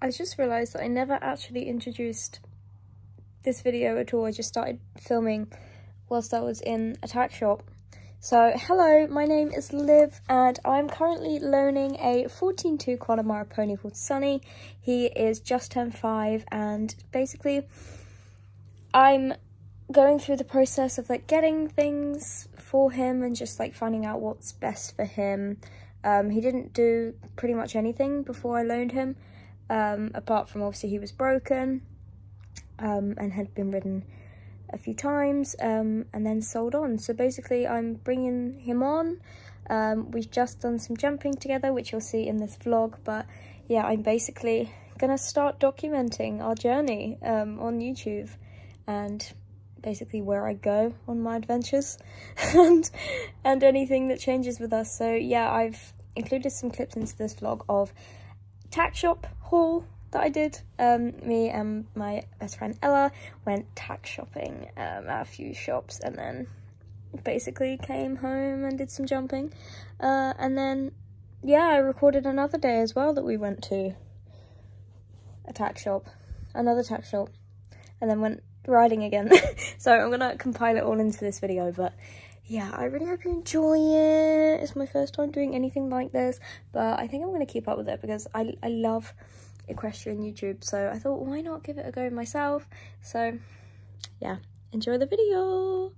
I just realised that I never actually introduced this video at all. I just started filming whilst I was in a tack shop. So, hello, my name is Liv, and I'm currently loaning a 14-2 Connemara pony called Sunny. He is just turned 5, and basically, I'm going through the process of like getting things for him and just like finding out what's best for him. He didn't do pretty much anything before I loaned him. Apart from obviously he was broken and had been ridden a few times and then sold on. So basically I'm bringing him on. We've just done some jumping together, which you'll see in this vlog, but yeah, I'm basically gonna start documenting our journey on YouTube and basically where I go on my adventures and anything that changes with us. So yeah, I've included some clips into this vlog of tack shop haul that I did. Me and my best friend Ella went tack shopping at a few shops and then basically came home and did some jumping. And then, yeah, I recorded another day as well that we went to a tack shop, another tack shop, and then went riding again. So I'm gonna compile it all into this video, but yeah, I really hope you enjoy it. It's my first time doing anything like this, but I think I'm going to keep up with it because I love equestrian YouTube, so I thought, why not give it a go myself? So yeah, enjoy the video.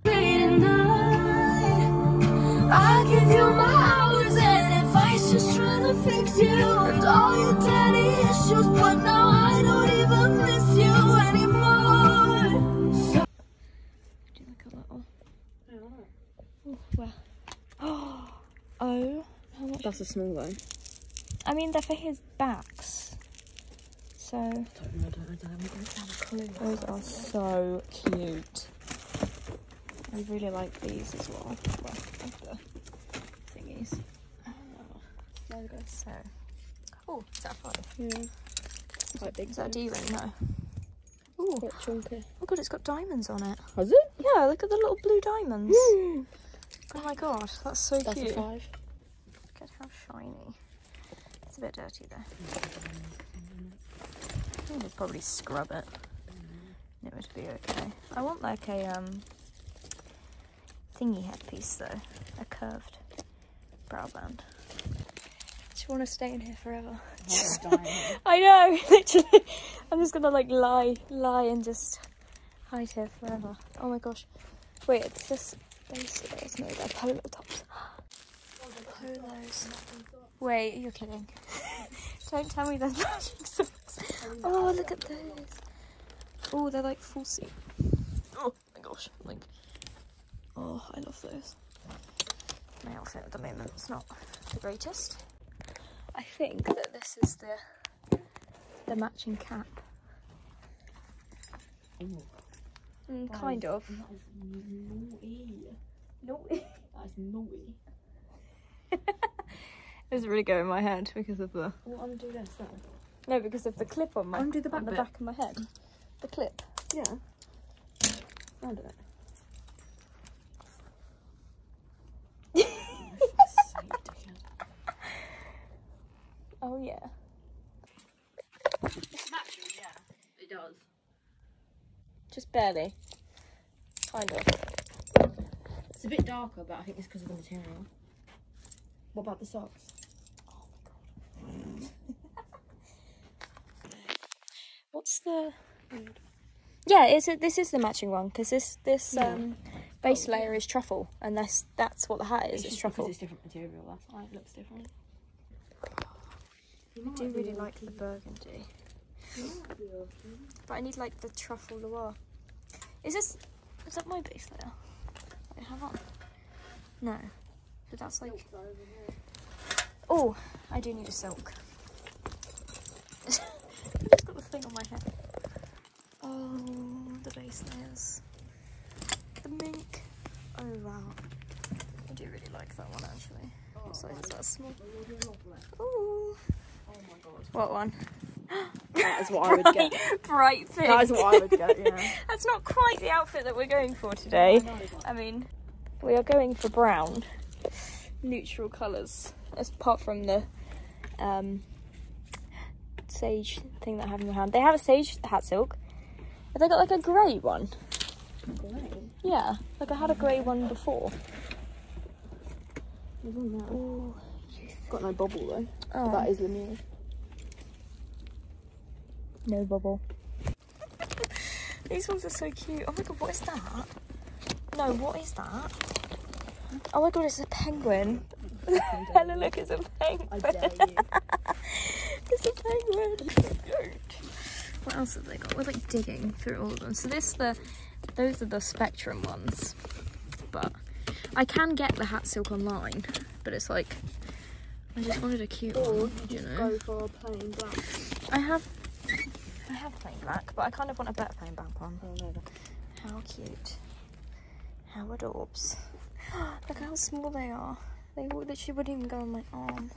I give you my hours and advice, just trying to fix you and all your daddy issues, but now I don't even miss you anymore. So do like a little... Well, oh, how much? That's a small one. I mean, they're for his backs, so. I don't have a clue. Those are so cute. I really like these as well. Well, like the thingies. So, oh, is that a 5? Yeah. Quite big. Is that a D-ring? No. Ooh. Quite chunky. Oh god, it's got diamonds on it. Has it? Yeah, look at the little blue diamonds. Oh my god, that's so cute. That's a 5. Look at how shiny. It's a bit dirty though. I think we'll probably scrub it. It would be okay. I want like a thingy headpiece though. A curved brow band. I just want to stay in here forever. I know, literally. I'm just gonna like lie and just hide here forever. Oh my gosh. Wait, it's just basics. No, they're polo tops. Polos. Wait, you're kidding. Don't tell me they're matching socks. Oh, look at those. Oh, they're like full suit. Oh my gosh. Like, oh, I love those. My outfit at the moment is not the greatest. I think that this is the matching cap. Kind of. That is naughty. Naughty? That is naughty. It doesn't really go in my head because of the... Well, undo this though. No, because of the clip on my... Undo the back bit. back of my head. The clip. Yeah. Undo it. Oh yeah. It's matching, yeah. It does. Just barely. Kind of. It's a bit darker, but I think it's because of the material. What about the socks? Oh my god. What's the... Yeah, this is the matching one, because this base layer is truffle, and that's what the hat is. It's truffle. Because it's different material, that's why it looks different. I do really like the burgundy. But I need like the truffle noir. Is that my base layer? I have on? No. But that's like... Oh, I do need a silk. I've just got the thing on my head. Oh, the base layers. The mink. Oh wow. I do really like that one actually. What size is that? Small? Ooh. Oh my god. What one? That is what I would get. Bright pink. That is what I would get, yeah. That's not quite the outfit that we're going for today. I mean, we are going for brown. Neutral colours. Apart from the sage thing that I have in my hand. They have a sage hat silk. Have they got like a grey one? Grey? Yeah, like I had a grey one before. There's one there. Ooh. Got no bubble though. Oh. That is the nearest. No bubble. These ones are so cute. Oh my god, what is that? No, what is that? Oh my god, it's a penguin. Helen, look, it's a penguin. I dare you. It's a penguin. What else have they got? We're like digging through all of them. So those are the Spectrum ones. But I can get the hat silk online, but it's like I just wanted a cute one, you know. Go for a plain black. I have plain black, but I kind of want a better plain black one. Oh no. How cute. How adorbs. Look how small they are. They literally wouldn't even go on my arm.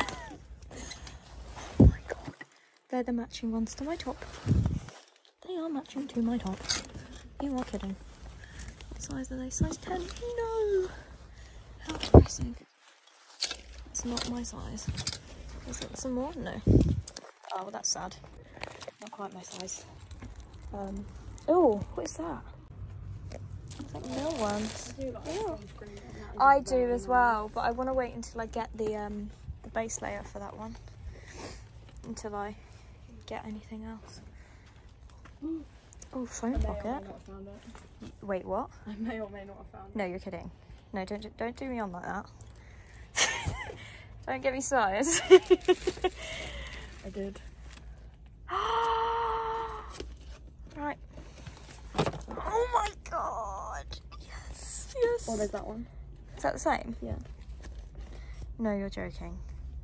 Oh my god. They're the matching ones to my top. They are matching to my top. You are kidding. What size are they? Size 10? No! How depressing. It's not my size. Is it some more? No. Oh, well, that's sad. Not quite my size. Oh, what is that? It's like no ones. I do as well, but I want to wait until I get the base layer for that one. Until I get anything else. Oh, phone pocket. Wait, what? I may or may not have found it. No, you're kidding. No, don't do me on like that. Don't get me started. I did. Right. Oh my god. Yes. Yes. Oh, there's that one. Is that the same? Yeah. No, you're joking.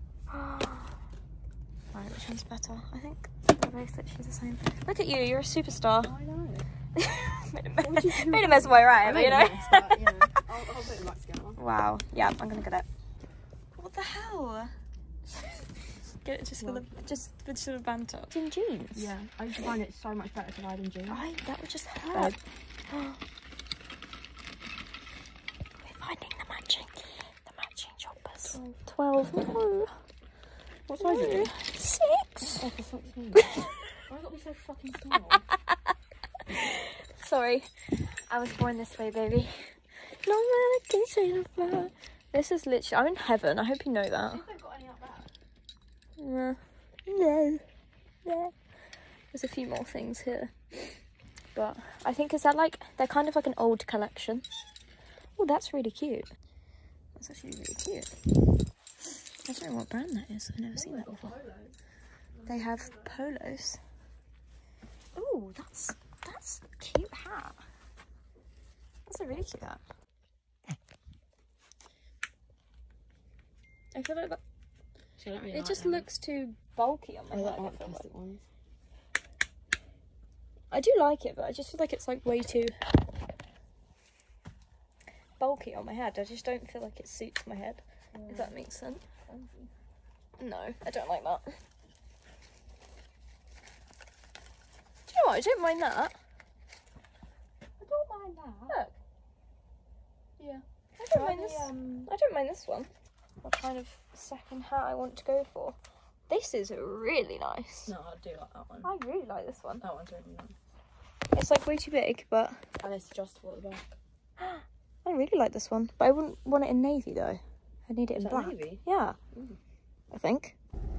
Right, which one's better? I think they're both literally the same. Look at you, you're a superstar. Oh, I know. Made a mess of my right, but you know. I'll put it back together. Wow. Yeah, I'm gonna get it. What the hell? Get it just for the sort of banter. It's in jeans. Yeah, I used to find it so much better to ride in jeans. Right, that would just hurt. We're finding the matching choppers. 12. No. What size is it? 6. Oh, for fuck's sake. Why got to be so fucking small? Sorry, I was born this way, baby. No man can say no more. This is literally, I'm in heaven. I hope you know that. I think I've got any up there. No. There's a few more things here, but I think they're kind of like an old collection. Oh, that's really cute. That's actually really cute. I don't know what brand that is. I've never seen that before. They have polos. Oh, that's a cute hat. That's a really cute hat. I feel like that. It just looks too bulky on my head. I like the plastic ones. I do like it, but I just feel like it's like way too bulky on my head. I just don't feel like it suits my head. If that makes sense. No, I don't like that. Do you know what? I don't mind that. I don't mind that. Look. Yeah. I don't mind this. I don't mind this one. What kind of second hat I want to go for? This is really nice. No, I do like that one. I really like this one. That one's really nice. It's like way too big, but And it's adjustable at the back. I really like this one. But I wouldn't want it in navy though. I need it in black. Navy? Yeah. I think.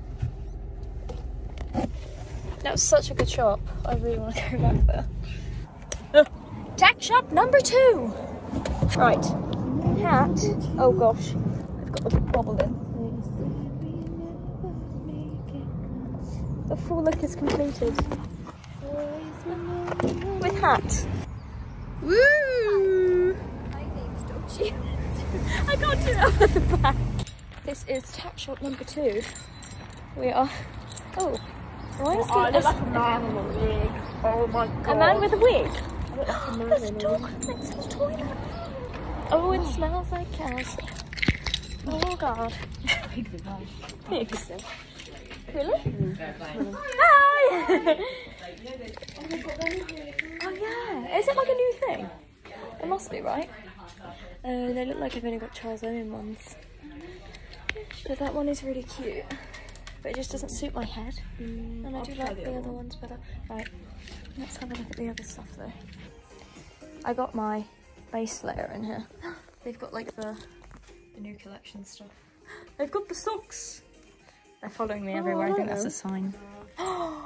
That was such a good shop. I really want to go back there. Tack shop number 2. Right. Hat. Oh gosh. I've got the bobble in. The full look is completed. With hat. Woo! My name's Dochi. I can't do it up at the back. This is tack shop number 2. We are. Oh. Why is I look like a man with a wig. Oh my god. a man with a wig? I look like a man There's a in a dog wig. next to the toilet. Oh, it smells like cows. Oh god. Pigs and pies. Pigs. Really? Hi! Oh yeah. Is it like a new thing? It must be, right? They look like I've only got Charles Owen ones. But that one is really cute. but it just doesn't suit my head. And I do like the other ones better. Right, let's have a look at the other stuff though. I got my base layer in here. They've got like the new collection stuff. They've got the socks. They're following me everywhere. I think that's a sign. Ella.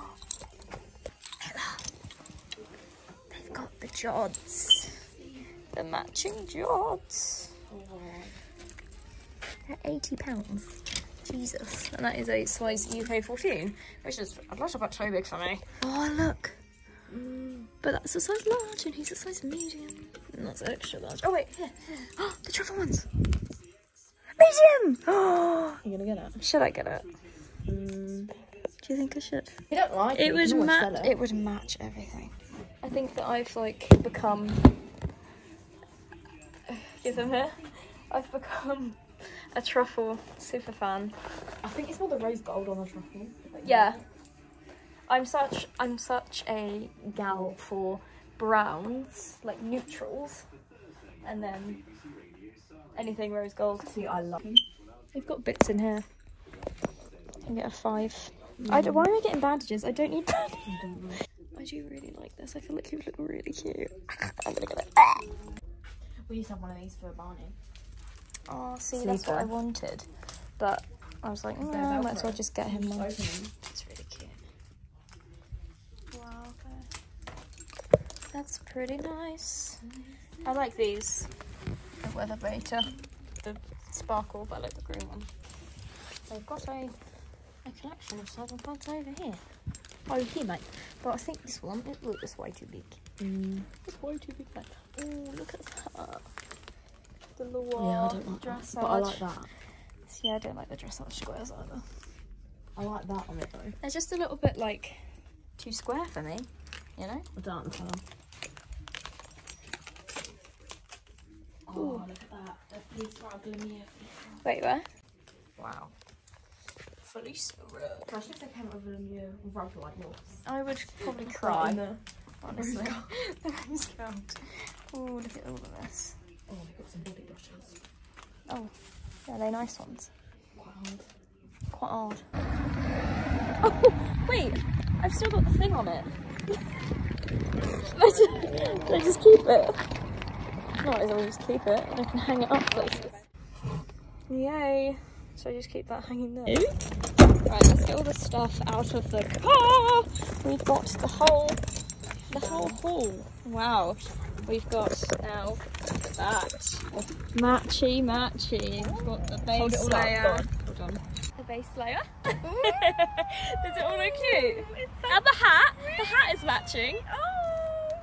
They've got the jods. The matching jods. They're £80. Jesus. And that is a size UK 14, which is a lot about too big for me. Oh, look. But that's a size large, and he's a size medium. And that's extra large. Oh, wait, here. Oh, the truffle ones. Medium! Oh, You're gonna get it? should I get it? Do you think I should? You don't like it? It would match everything. I think that I've like become. Give them here. I've become a truffle super fan. I think it's more the rose gold on the truffle. Yeah. I'm such a gal for browns, like neutrals, and then anything rose gold. See, I love them. They've got bits in here. I can get a 5. Why am I getting bandages? I don't need bandages. I do really like this. I feel like you look really cute. I'm gonna get it. We used to have one of these for Barney. Oh, see, that's what I wanted. But I was like, no, I might as well just get him one. It's really cute. Wow, okay. That's pretty nice. I like these. The Weather Beta. The sparkle, but I like the green one. They've got a collection of 7 plants over here. Oh, here, mate. But I think this one, it's way too big. It's way too big, mate. Oh, look at that. The Loire dressage. But I like that. Yeah, I don't like the dressage squares either. I like that on it though. They're just a little bit like too square for me, you know? I don't like the colour. Oh, look at that. The Fleece Glimmer. Wait, where? Wow. Felice rug. Gosh, if they came over a new rug like yours. I would probably cry, honestly. The rose gold. Oh, look at all of this. Oh, they've got some body brushes. Oh, yeah, they're nice ones. Quite hard. Quite hard. Oh, wait, I've still got the thing on it. Should I just keep it? No, I'll just keep it and I can hang it up places. Yay. So I just keep that hanging there. Right, let's get all the stuff out of the car. We've got the whole haul. Wow. We've got now that matchy. We've got the base layer. Hold on. The base layer. Does it all look cute? So and the hat. Really? The hat is matching. Oh.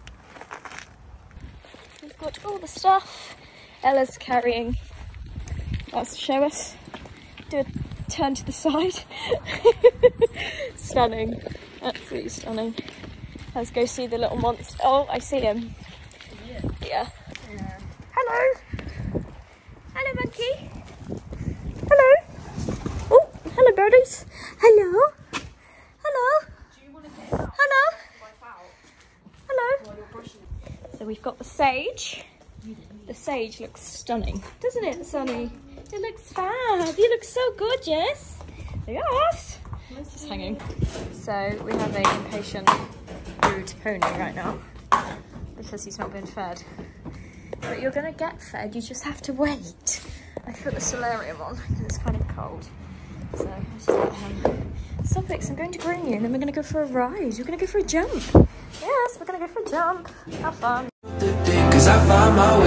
We've got all the stuff. Ella's carrying. Let's show us. Do a turn to the side. Stunning. Absolutely stunning. Let's go see the little monster. Oh, I see him. Yeah. Hello. Hello, monkey. Hello. Oh, hello, birdies. Hello. Hello. Do you want to get it out? Hello. Hello. While you're brushing it? So we've got the sage. The sage looks stunning, doesn't it, Sonny? It looks fab. You look so gorgeous. Yes. Just hanging. So we have an impatient, rude pony right now because he's not been fed. But you're gonna get fed. You just have to wait. I put the solarium on because it's kind of cold. So I just let him. Stop it, 'cause I'm going to bring you, and then we're gonna go for a ride. We're gonna go for a jump. Yes, we're gonna go for a jump. Have fun. Cause I found my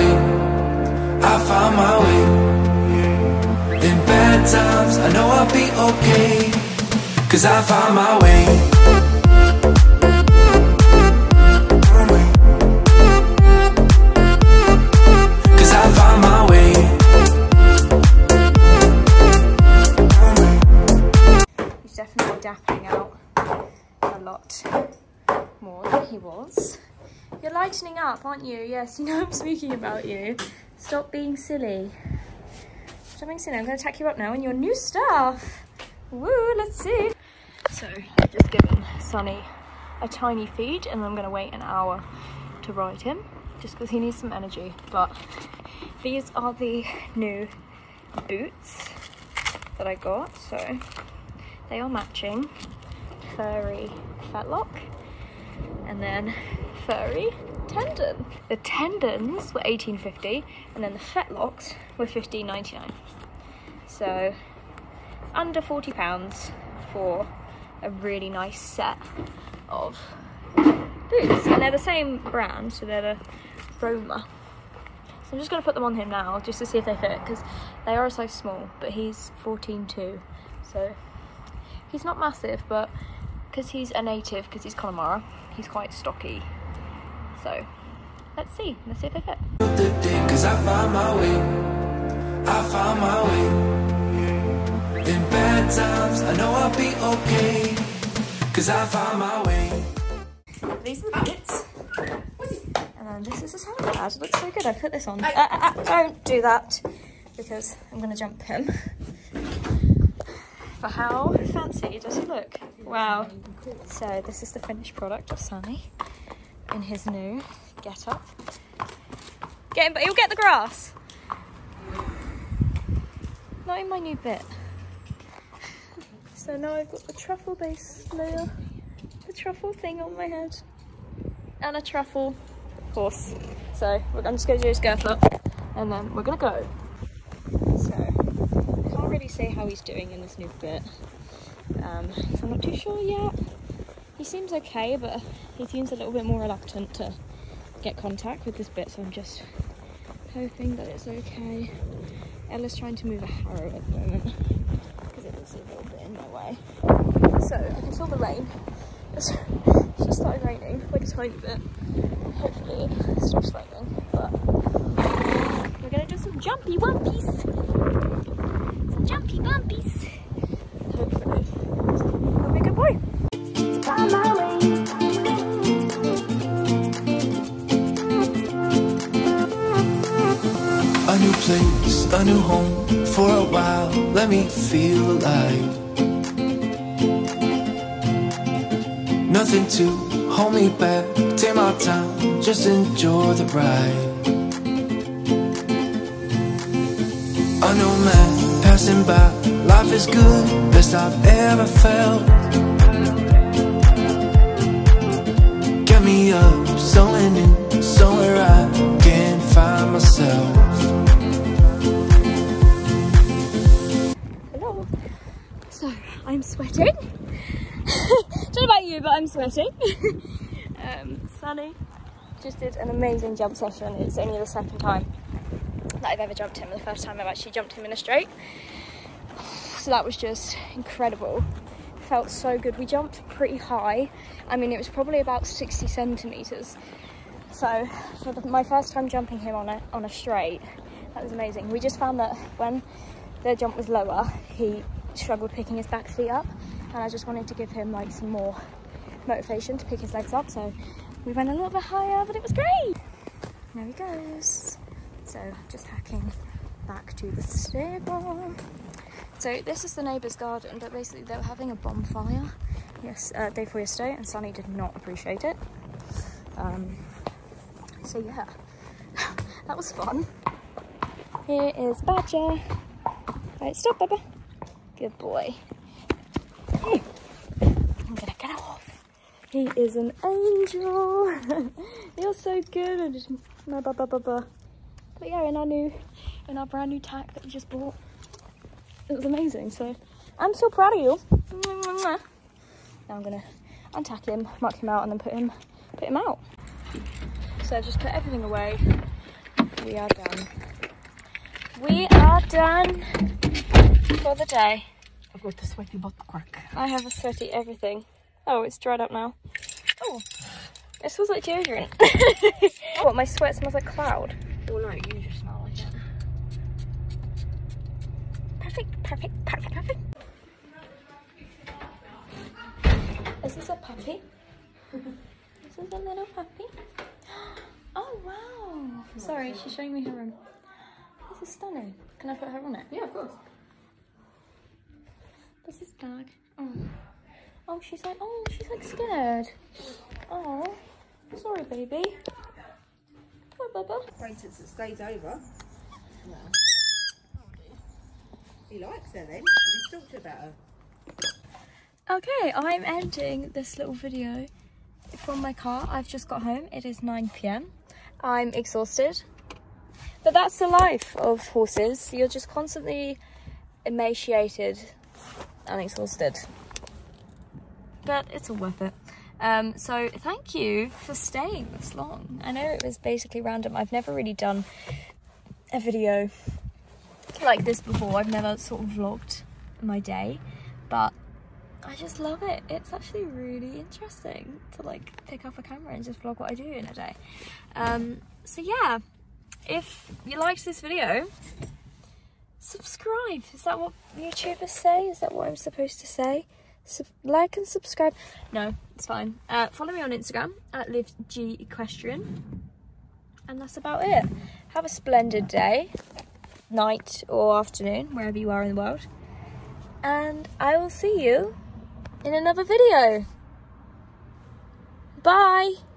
way. In bad times, I know I'll be okay. Cause I found my way. Cause I found my way. He's definitely dapping out a lot more than he was. You're lightening up, aren't you? Yes, you know I'm speaking about you. Stop being silly. Stop being silly. I'm going to tack you up now in your new stuff. Woo, let's see. So, I've just given Sonny a tiny feed and I'm going to wait an hour to ride him just because he needs some energy. But these are the new boots that I got. So, They are matching furry fetlock and then furry tendon. The tendons were $18.50 and then the fetlocks were $15.99. So under £40 for a really nice set of boots. And they're the same brand, so they're the Roma. So I'm just going to put them on him now just to see if they fit, because they are a size small, but he's 14.2, so he's not massive, but because he's a native, because he's Connemara, he's quite stocky. So let's see if they fit. Cause I found my way, in bad times, I know I'll be okay, cause I found my way. These are the bits. And then this is a salad pad. It looks so good. I put this on. Don't do that, because I'm going to jump him. But how fancy does he look? Wow. So this is the finished product of Sunny in his new get-up. Get him, but he'll get the grass. Not in my new bit. So now I've got the truffle base layer, the truffle thing on my head, and a truffle horse. So I'm just going to do his girth up, and then we're going to go. So I can't really say how he's doing in this new bit. So I'm not too sure yet. He seems okay, but he seems a little bit more reluctant to get contact with this bit, so I'm just hoping that it's okay. Ella's trying to move a harrow at the moment because it looks a little bit in my way. So I can feel the rain. It's just started raining, like a tiny bit. Hopefully it stops raining, but we're gonna do some jumpy wumpies. Some jumpy wumpies. Hopefully he'll be a good boy. A new place, a new home, for a while, let me feel alive. Nothing to hold me back, take my time, just enjoy the ride. A new man passing by, life is good, best I've ever felt. Get me up, somewhere new, somewhere I can find myself. So I'm sweating. Don't know about you, but I'm sweating. Sunny just did an amazing jump session. It's only the second time that I've ever jumped him. The first time I've actually jumped him in a straight. So that was just incredible. Felt so good. We jumped pretty high. I mean, it was probably about 60 centimeters. So for my first time jumping him on a straight, that was amazing. We just found that when the jump was lower, he struggled picking his back feet up, and I just wanted to give him like some more motivation to pick his legs up, so we went a little bit higher, but it was great. There he goes. So just hacking back to the stable. So this is the neighbour's garden, but basically they were having a bonfire day before yesterday, and Sunny did not appreciate it. So yeah, that was fun. Here is Badger. Right, stop, Bubba. Good boy. I'm gonna get off. He is an angel. You're so good. I just But yeah, in our brand new tack that we just bought, it was amazing. So I'm so proud of you. Now I'm gonna untack him, mark him out, and then put him out. So I've just put everything away. We are done. We are done for the day. I've got a sweaty butt crack. I have a sweaty everything. Oh, it's dried up now. Oh, it smells like deodorant. What, my sweat smells like cloud? Oh no, you just smell like it. Perfect, perfect, perfect, perfect. Is this a puppy? This is a little puppy. Oh wow! Sorry, she's showing me her room. This is stunning. Can I put her on it? Yeah, of course. This is Dag. Oh, she's like scared. Oh, sorry, baby. Hi, Bubba. For instance, it stays over. No. He likes her then. He's talked about her. Okay, I'm ending this little video from my car. I've just got home. It is 9 PM. I'm exhausted. But that's the life of horses. You're just constantly emaciated and exhausted. But it's all worth it. So thank you for staying this long. I know it was basically random. I've never really done a video like this before. I've never sort of vlogged my day, but I just love it. It's actually really interesting to like pick up a camera and just vlog what I do in a day. So yeah, if you liked this video, subscribe. Is that what YouTubers say? Is that what I'm supposed to say? Like and subscribe. No, it's fine. Follow me on Instagram at LivGEquestrian. And that's about it. Have a splendid day, night or afternoon, wherever you are in the world. And I will see you in another video. Bye.